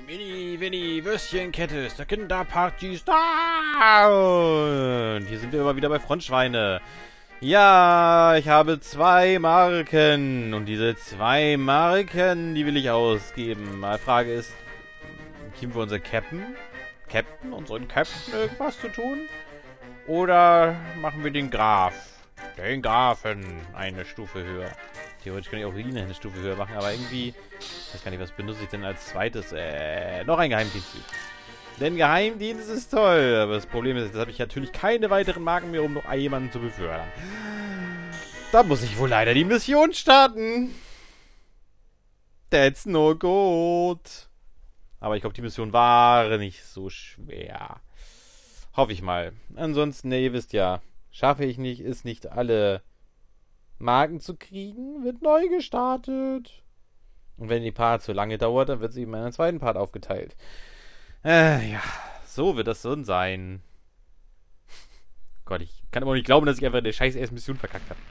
Mini Würstchenkette ist der Kinderparty Star. Und hier sind wir immer wieder bei Frontschweine. Ja, ich habe 2 Marken. Und diese 2 Marken, die will ich ausgeben. Meine Frage ist, geben wir unseren unseren Captain irgendwas zu tun? Oder machen wir den den Grafen eine Stufe höher? Theoretisch kann ich auch Rine eine Stufe höher machen, aber irgendwie, ich weiß gar nicht, was benutze ich denn als zweites? Noch ein Geheimdienst. Denn Geheimdienst ist toll, aber das Problem ist, jetzt habe ich natürlich keine weiteren Marken mehr, um noch jemanden zu befördern. Da muss ich wohl leider die Mission starten. That's no good. Aber ich glaube, die Mission war nicht so schwer. Hoffe ich mal. Ansonsten, ihr wisst ja, schaffe ich nicht, ist nicht alle Marken zu kriegen, wird neu gestartet. Und wenn die Part zu lange dauert, dann wird sie eben in einen zweiten Part aufgeteilt. Ja, so wird das so sein. Gott, ich kann aber nicht glauben, dass ich einfach eine scheiß erste Mission verkackt habe.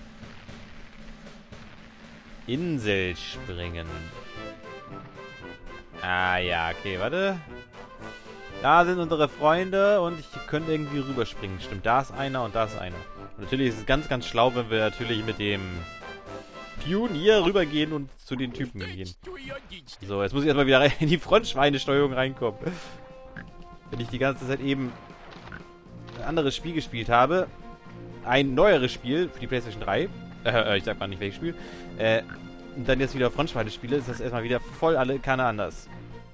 Insel springen. Ah ja, okay, warte. Da sind unsere Freunde und ich könnte irgendwie rüberspringen. Stimmt, da ist einer und da ist einer. Und natürlich ist es ganz, ganz schlau, wenn wir natürlich mit dem Pionier rübergehen und zu den Typen gehen. So, jetzt muss ich erstmal wieder in die Frontschweinesteuerung reinkommen. Wenn ich die ganze Zeit eben ein anderes Spiel gespielt habe, ein neueres Spiel für die PlayStation 3, ich sag mal nicht welches Spiel, und dann jetzt wieder Frontschweine spiele, ist das erstmal wieder voll alle Kanne anders.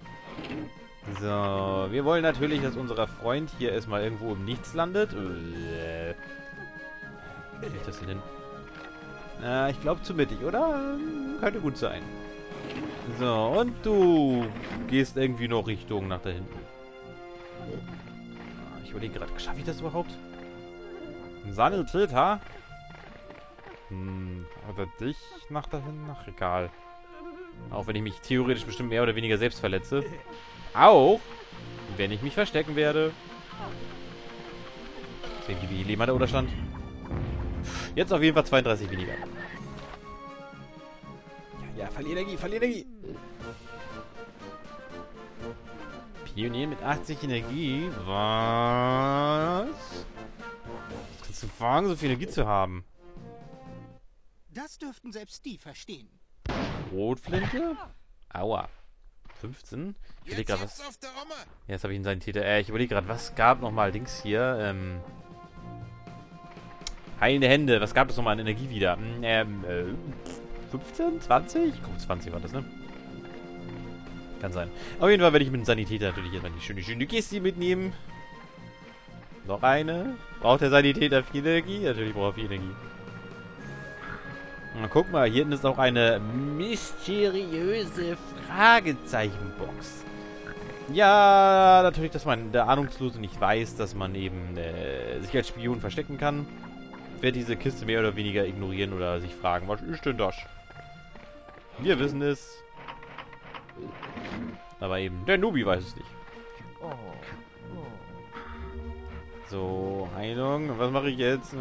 So, wir wollen natürlich, dass unser Freund hier erstmal irgendwo im Nichts landet. Wie krieg ich das denn hin? Ich glaube zu mittig, oder? Könnte gut sein. So, und du gehst irgendwie noch Richtung nach da hinten. Ich überlege gerade, schaffe ich das überhaupt? Sanitäter? Oder dich nach da hinten? Ach, egal. Auch wenn ich mich theoretisch bestimmt mehr oder weniger selbst verletze. Auch, wenn ich mich verstecken werde. Sehen die, wie jemand da oder stand? Jetzt auf jeden Fall 32 weniger. Ja, verlier Energie, verlier Energie. Pionier mit 80 Energie? Was? Was kannst du wagen, so viel Energie zu haben? Das dürften selbst die verstehen. Rotflinte? Aua. 15? Ich überlege gerade, was... Ja, jetzt habe ich einen Sanitäter. Ich überlege gerade, was gab nochmal Dings hier? Heilende Hände. Was gab es nochmal an Energie wieder? 15? 20? Ich glaube 20 war das, ne? Kann sein. Auf jeden Fall werde ich mit dem Sanitäter natürlich jetzt mal die schöne Geste mitnehmen. Noch eine. Braucht der Sanitäter viel Energie? Natürlich braucht er viel Energie. Na, guck mal, hier hinten ist auch eine mysteriöse Fragezeichenbox. Ja, natürlich, dass man der Ahnungslose nicht weiß, dass man eben sich als Spion verstecken kann. Wird diese Kiste mehr oder weniger ignorieren oder sich fragen, was ist denn das? Wir wissen es. Aber eben, der Nubi weiß es nicht. So, Heilung. Was mache ich jetzt?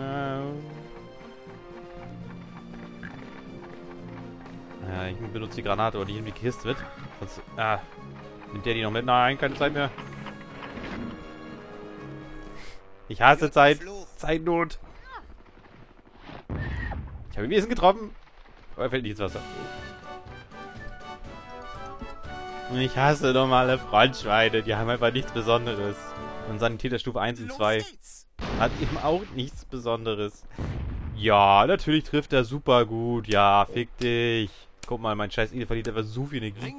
Ja, ich benutze die Granate, oder die in die Kiste wird. Sonst, nimmt der die noch mit? Nein, keine Zeit mehr. Ich hasse Zeit. Zeitnot. Ich habe ihn Wesen getroffen. Aber er fällt nicht ins Wasser. Ich hasse normale Frontschweine. Die haben einfach nichts Besonderes. Und Sanitäter Stufe 1 und 2 hat eben auch nichts Besonderes. Ja, natürlich trifft er super gut. Ja, fick dich. Guck mal, mein scheiß Ede verliert einfach so viel Energie.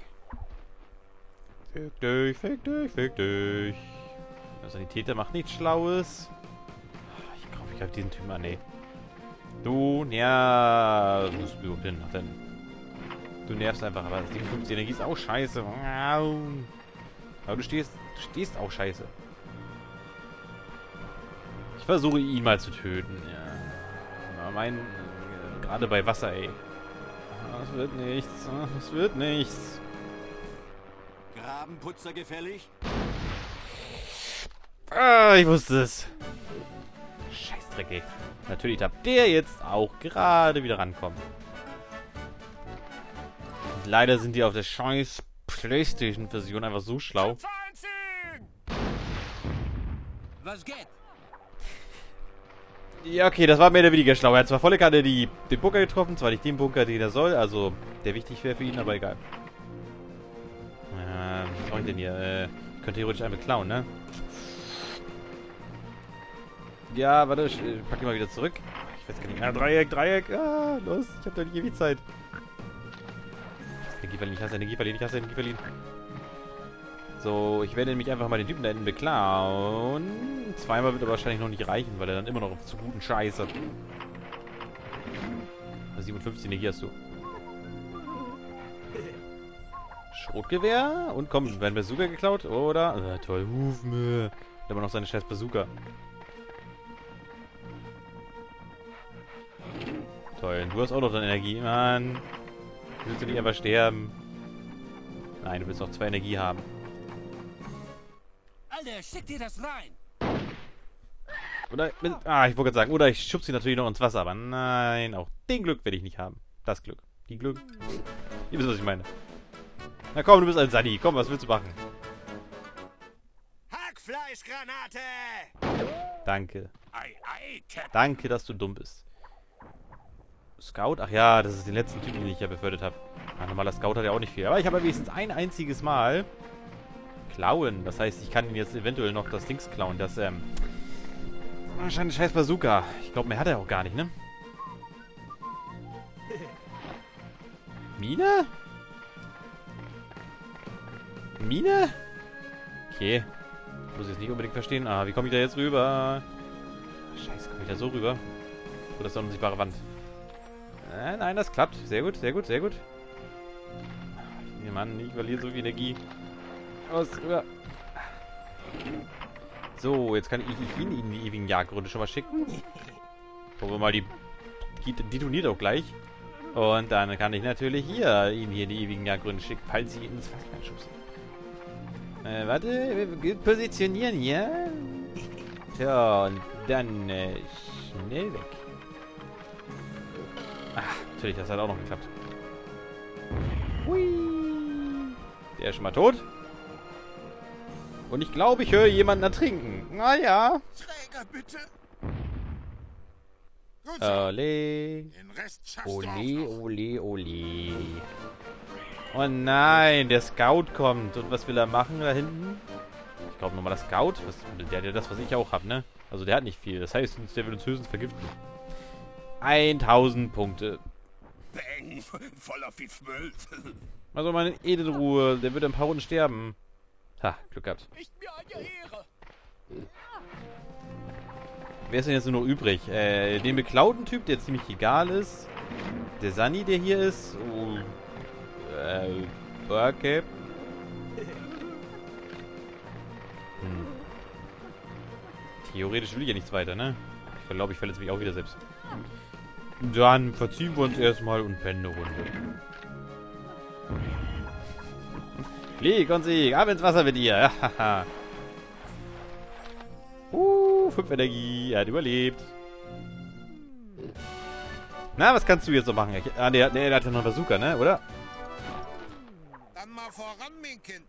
Fick dich, fick dich, fick dich. Der Sanitäter macht nichts Schlaues. Ich glaube, ich greife diesen Typen an, ey. Du, ja. Wo bist du denn? Ach, denn. Du nervst einfach, aber 57 Energie ist auch scheiße. Aber du stehst auch scheiße. Ich versuche ihn mal zu töten, ja. Aber gerade bei Wasser, ey. Das wird nichts. Das wird nichts. Grabenputzer gefällig? Ich wusste es. Scheißdreck, ey. Natürlich darf der jetzt auch gerade wieder rankommen. Und leider sind die auf der scheiß PlayStation-Version einfach so schlau. Was geht? Ja, okay, das war mehr oder weniger schlau. Er hat zwar volle Karte den Bunker getroffen, zwar nicht den Bunker, den er soll, also der wichtig wäre für ihn, aber egal. Was mache ich denn hier? Ich könnte theoretisch einmal klauen, ne? Ja, warte, ich pack ihn mal wieder zurück. Ich weiß gar nicht. Ah, Dreieck. Ah, los, ich hab doch nicht ewig Zeit. Ich hasse Energie verlieren. So, ich werde nämlich einfach mal den Typen da hinten beklauen. Zweimal wird er wahrscheinlich noch nicht reichen, weil er dann immer noch zu guten Scheiß hat. 57 Energie hast du. Schrotgewehr. Und komm, werden Bazooka geklaut, oder? Toll, Hufme. Hat aber noch seine scheiß Bazooka. Toll, du hast auch noch deine Energie. Mann. Willst du nicht einfach sterben? Nein, du willst noch 2 Energie haben. Alter, schick dir das rein! Oder, ich wollte gerade sagen, oder ich schubse sie natürlich noch ins Wasser, aber nein, auch den Glück werde ich nicht haben. Das Glück. Die Glück. Ihr wisst, was ich meine. Na komm, du bist ein Sunny. Komm, was willst du machen? Hackfleischgranate! Danke. Ei, Captain. Danke, dass du dumm bist. Scout? Ach ja, das ist den letzten Typen, den ich ja befördert habe. Ein normaler Scout hat ja auch nicht viel. Aber ich habe ja wenigstens ein einziges Mal klauen. Das heißt, ich kann ihn jetzt eventuell noch das Dings klauen. Das, wahrscheinlich scheiß Bazooka. Ich glaube, mehr hat er auch gar nicht, ne? Mine? Mine? Okay. Muss ich jetzt nicht unbedingt verstehen. Ah, wie komme ich da jetzt rüber? Scheiße, komme ich da so rüber? Oder ist da eine unsichtbare Wand? Nein, das klappt. Sehr gut. Mann, ich verliere so viel Energie. Aus, rüber. So, jetzt kann ich ihn in die ewigen Jagdgründe schon mal schicken. Gucken wir mal, die detoniert auch gleich. Und dann kann ich natürlich ihn hier in die ewigen Jagdgründe schicken, falls sie ihn ins Fass schubsen. Warte, wir positionieren hier. So, und dann schnell weg. Ach, natürlich, das hat auch noch geklappt. Hui. Der ist schon mal tot. Und ich glaube, ich höre jemanden ertrinken. Naja. Träger, bitte! Ole. Den Rest schaffst du auch noch. Ole. Oh nein, der Scout kommt. Und was will er machen da hinten? Ich glaube nochmal, der Scout. Der hat ja das, was ich auch habe, ne? Also der hat nicht viel. Das heißt, der will uns höchstens vergiften. 1000 Punkte. Bang, voll auf die 12. Also meine Edelruhe. Der wird in ein paar Runden sterben. Ha, Glück gehabt. Nicht mir eine Ehre. Wer ist denn jetzt nur noch übrig? Den beklauten Typ, der ziemlich egal ist. Der Sunny, der hier ist. Oh, okay. Theoretisch will ich ja nichts weiter, ne? Ich glaube, ich verletze mich auch wieder selbst. Dann verziehen wir uns erstmal und pennen eine Runde. Flieg und Sieg, ab ins Wasser mit dir. 5 Energie, er hat überlebt. Na, was kannst du jetzt so machen? Der hat ja noch einen Bazooka, ne, oder? Dann mal voran, mein Kind.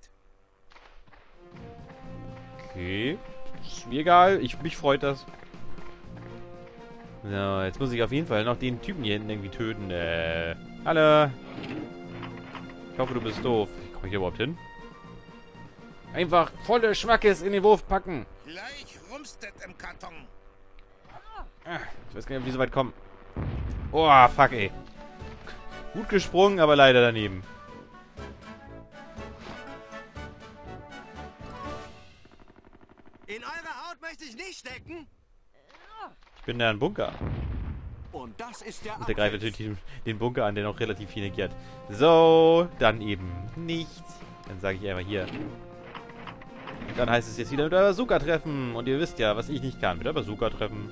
Okay. Ist mir egal, mich freut das. So, jetzt muss ich auf jeden Fall noch den Typen hier hinten irgendwie töten. Hallo. Ich hoffe, du bist doof. Komme ich hier überhaupt hin? Einfach volle Schmackes in den Wurf packen. Gleich rumstet im Karton. Ich weiß gar nicht, ob wir so weit kommen. Oh, fuck, ey. Gut gesprungen, aber leider daneben. In eurer Haut möchte ich nicht stecken. Ich bin da ein Bunker. Und das ist der Und der greift natürlich den Bunker an, der noch relativ viel Energie hat. So, dann eben nicht. Dann sage ich einfach hier. Und dann heißt es jetzt wieder mit der Bazooka treffen. Und ihr wisst ja, was ich nicht kann. Mit der Bazooka treffen.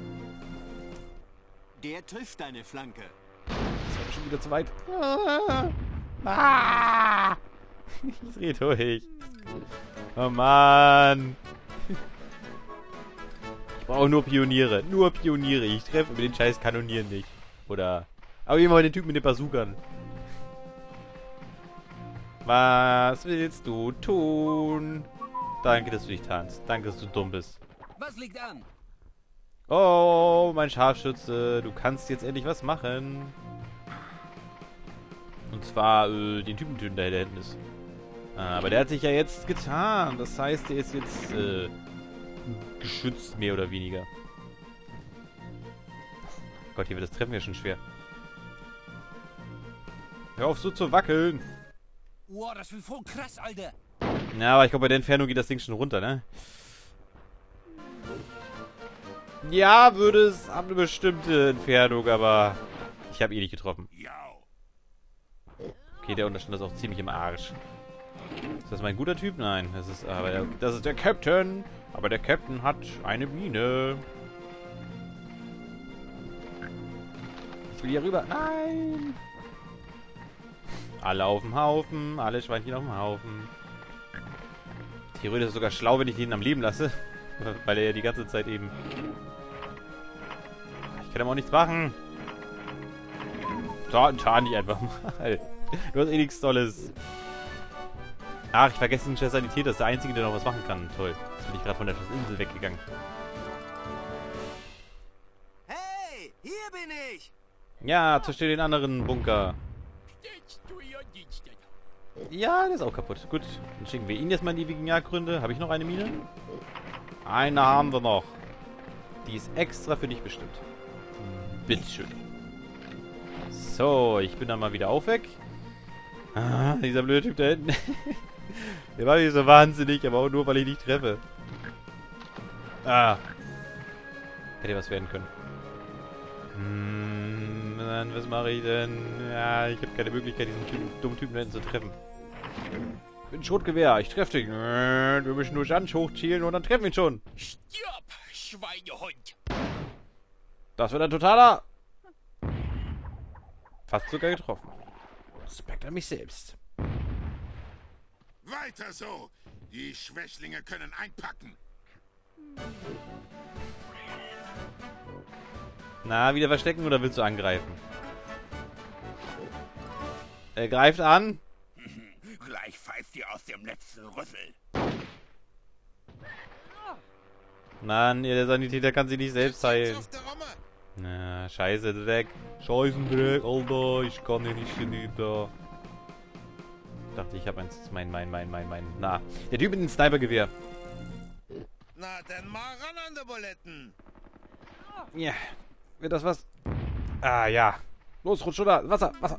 Der trifft deine Flanke. Das war schon wieder zu weit. Ah! Ich drehe durch. Oh Mann. Ich brauche nur Pioniere. Nur Pioniere. Ich treffe mit den scheiß Kanonieren nicht. Oder... Aber immer den Typen mit den Bazookan. Was willst du tun? Danke, dass du dich tanzt. Danke, dass du dumm bist. Was liegt an? Oh, mein Scharfschütze. Du kannst jetzt endlich was machen. Und zwar den Typen töten, der da hinten ist. Aber der hat sich ja jetzt getan. Das heißt, der ist jetzt geschützt, mehr oder weniger. Gott, hier wird das Treffen ja schon schwer. Hör auf so zu wackeln. Wow, das wird voll krass, Alter. Ja, aber ich glaube, bei der Entfernung geht das Ding schon runter, ne? Ja, würde es ab eine bestimmte Entfernung, aber ich habe ihn nicht getroffen. Okay, der Unterstand ist auch ziemlich im Arsch. Ist das mein guter Typ? Nein, das ist aber das ist der Captain. Aber der Captain hat eine Mine. Ich will hier rüber. Nein! Alle auf dem Haufen. Alle Schweinchen auf dem Haufen. Theoretisch ist es sogar schlau, wenn ich ihn am Leben lasse. Weil er ja die ganze Zeit eben... Ich kann ihm auch nichts machen. Tarn dich einfach mal. Du hast eh nichts Tolles. Ach, ich vergesse den Sanitäter. Das ist der Einzige, der noch was machen kann. Toll. Jetzt bin ich gerade von der Insel weggegangen. Hey, hier bin ich. Ja, zerstöre den anderen Bunker. Ja, der ist auch kaputt. Gut, dann schicken wir ihn jetzt mal in die Wikingergründe. Habe ich noch eine Mine? Eine haben wir noch. Die ist extra für dich bestimmt. Bitteschön. So, ich bin dann mal wieder auf weg. Ah, dieser blöde Typ da hinten. Der war nicht so wahnsinnig, aber auch nur, weil ich nicht treffe. Ah. Hätte was werden können. Dann, was mache ich denn? Ja, ich habe keine Möglichkeit, diesen dummen Typen da hinten zu treffen. Ich bin ein Schrotgewehr, ich treffe dich. Wir müssen nur Jansch hochzielen und dann treffen wir ihn schon. Stirb, Schweinehund. Das wird ein totaler... Fast sogar getroffen. Respekt an mich selbst. Weiter so! Die Schwächlinge können einpacken. Na, wieder verstecken oder willst du angreifen? Er greift an. Gleich pfeift ihr aus dem letzten Rüssel. Mann, der Sanitäter kann sich nicht selbst heilen. Na, scheiße, Dreck. Scheißendreck, Alter. Ich kann hier nicht Sanitäter. Ich dachte, ich habe eins. Na, der Typ mit dem Snipergewehr. Na, dann mal ran an die Buletten. Ja, wird das was? Ah, ja. Los, rutsch runter. Wasser, Wasser.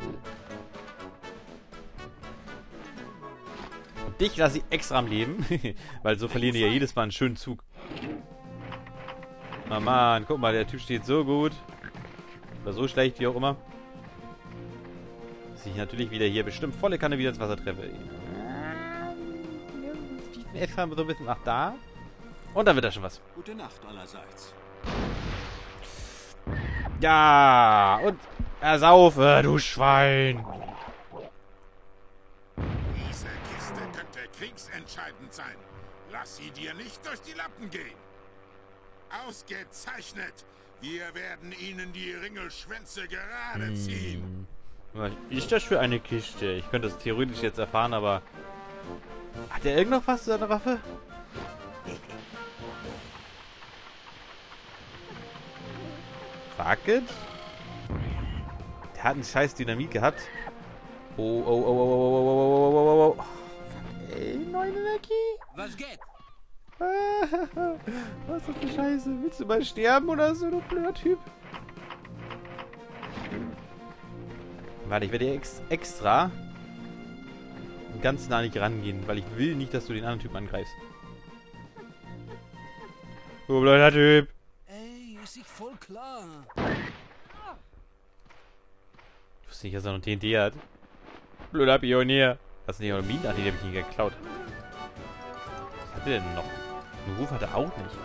Und dich lasse ich extra am Leben. Weil so verlieren die ja jedes Mal einen schönen Zug. Oh Mann, guck mal, der Typ steht so gut. Oder so schlecht, wie auch immer. Dass ich natürlich wieder hier bestimmt volle Kanne wieder ins Wasser treffe. Jetzt haben wir so ein bisschen nach da. Und dann wird da schon was. Gute Nacht allerseits. Ja, und ersaufe, du Schwein. Diese Kiste könnte kriegsentscheidend sein. Lass sie dir nicht durch die Lappen gehen. Ausgezeichnet. Wir werden ihnen die Ringelschwänze gerade ziehen. Was ist das für eine Kiste? Ich könnte das theoretisch jetzt erfahren, aber... Hat der irgend noch was zu seiner Waffe? Fuck it? Der hat einen scheiß Dynamit gehabt. Oh, oh, oh, oh, oh, oh, oh, oh, oh, oh, oh. Fuck, ey, 9 Energie. Was geht? Was ist das für Scheiße? Willst du mal sterben oder so, du blöder Typ? Warte, ich werde hier extra ganz nah nicht rangehen, weil ich will nicht, dass du den anderen Typen angreifst. Du blöder Typ. Ey, ist sich voll klar. Ich wusste nicht, dass er noch TNT hat. Blöder Pionier. Hast du nicht auch eine Mine? Ach, die habe ich nie geklaut. Was hat der denn noch? Einen Ruf hat er auch nicht.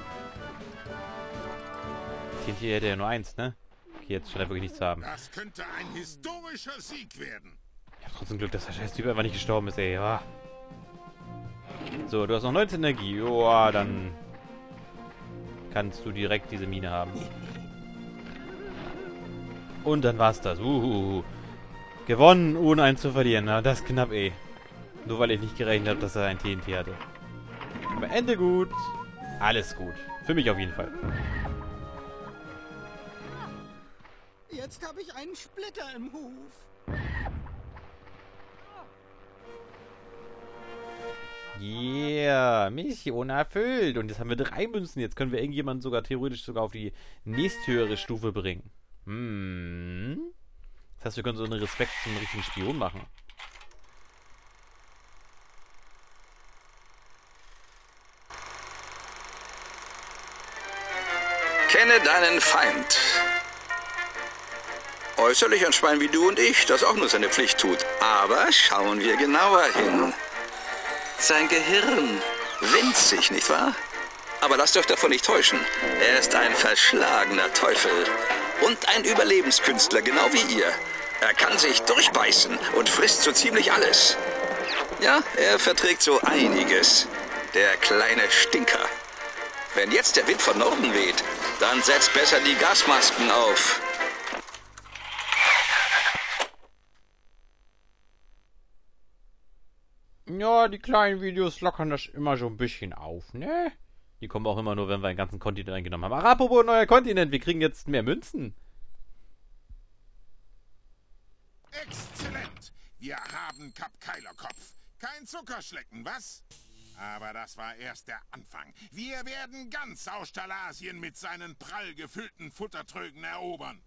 TNT hätte er ja nur eins, ne? Okay, jetzt scheint er wirklich nichts zu haben. Das könnte ein historischer Sieg werden. Ich hab trotzdem Glück, dass der scheiß Typ einfach nicht gestorben ist, ey. Ja. So, du hast noch 19 Energie. Joa, dann kannst du direkt diese Mine haben. Und dann war's das. Gewonnen, ohne einen zu verlieren. Na, das ist knapp, ey. Nur weil ich nicht gerechnet habe, dass er ein TNT hatte. Aber Ende gut. Alles gut. Für mich auf jeden Fall. Jetzt habe ich einen Splitter im Huf. Yeah, Mission erfüllt. Und jetzt haben wir 3 Münzen. Jetzt können wir irgendjemanden sogar theoretisch sogar auf die nächsthöhere Stufe bringen. Das heißt, wir können so einen Respekt zum richtigen Spion machen. Kenne deinen Feind. Äußerlich ein Schwein wie du und ich, das auch nur seine Pflicht tut. Aber schauen wir genauer hin. Sein Gehirn, winzig, nicht wahr? Aber lasst euch davon nicht täuschen. Er ist ein verschlagener Teufel. Und ein Überlebenskünstler, genau wie ihr. Er kann sich durchbeißen und frisst so ziemlich alles. Ja, er verträgt so einiges. Der kleine Stinker. Wenn jetzt der Wind von Norden weht, dann setzt besser die Gasmasken auf. Ja, die kleinen Videos lockern das immer so ein bisschen auf, ne? Die kommen auch immer nur, wenn wir einen ganzen Kontinent eingenommen haben. Aber apropos neuer Kontinent, wir kriegen jetzt mehr Münzen. Exzellent! Wir haben Kap Keilerkopf. Kein Zuckerschlecken, was? Aber das war erst der Anfang. Wir werden ganz Australasien mit seinen prall gefüllten Futtertrögen erobern.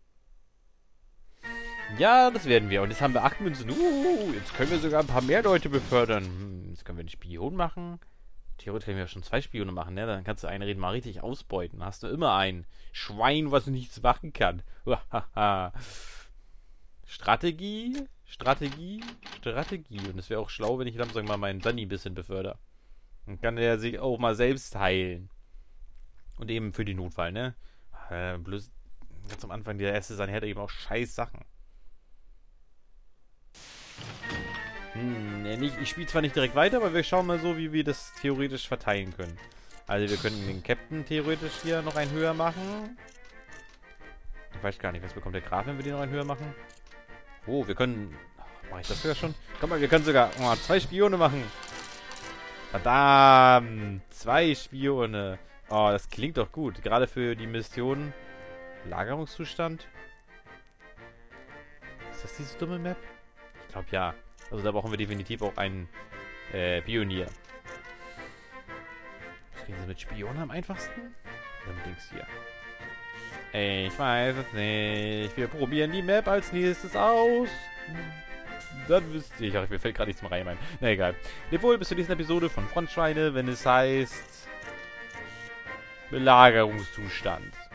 Ja, das werden wir. Und jetzt haben wir 8 Münzen. Jetzt können wir sogar ein paar mehr Leute befördern. Jetzt können wir einen Spion machen. Theoretisch können wir schon 2 Spione machen, ne? Dann kannst du einen Reden mal richtig ausbeuten. Dann hast du immer ein Schwein, was nichts machen kann. Strategie. Und es wäre auch schlau, wenn ich dann, sagen wir mal, meinen Sunny ein bisschen befördere. Dann kann er sich auch mal selbst heilen. Und eben für den Notfall, ne? Bloß ganz am Anfang, der erste Sunny hatte eben auch scheiß Sachen. Ich spiele zwar nicht direkt weiter, aber wir schauen mal so, wie wir das theoretisch verteilen können. Also wir können den Captain theoretisch hier noch einen höher machen. Ich weiß gar nicht, was bekommt der Graf, wenn wir den noch einen höher machen? Oh, wir können... Mache ich das sogar schon? Guck mal, wir können sogar 2 Spione machen. Verdammt! 2 Spione. Oh, das klingt doch gut. Gerade für die Mission Lagerungszustand. Ist das diese dumme Map? Ich glaube ja. Also da brauchen wir definitiv auch einen Pionier. Was kriegen sie mit Spionen am einfachsten? Dann links hier. Ich weiß es nicht. Wir probieren die Map als nächstes aus. Dann wisst ihr. Mir fällt gerade nichts zum Reim ein. Na egal. Lebt wohl bis zur nächsten Episode von Frontschweine, wenn es heißt Belagerungszustand.